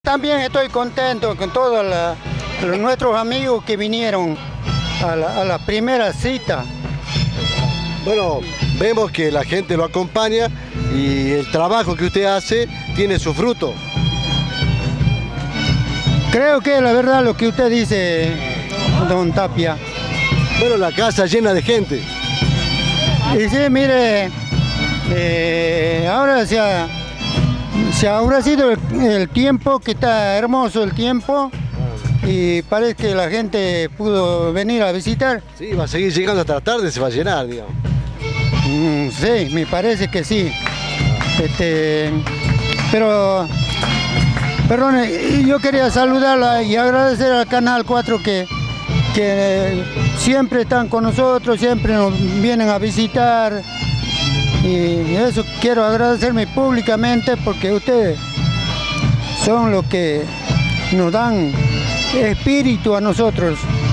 También estoy contento con todos nuestros amigos que vinieron a la primera cita. Bueno, vemos que la gente lo acompaña y el trabajo que usted hace tiene su fruto. Creo que es la verdad lo que usted dice, don Tapia. Bueno, la casa llena de gente. Y sí, mire, ahora habrá sido el tiempo, que está hermoso el tiempo, y parece que la gente pudo venir a visitar. Sí, va a seguir llegando hasta la tarde, se va a llenar, digamos. Sí, me parece que sí. Pero, perdón, yo quería saludarla y agradecer al Canal 4 que siempre están con nosotros, siempre nos vienen a visitar. Y eso quiero agradecerme públicamente porque ustedes son los que nos dan espíritu a nosotros.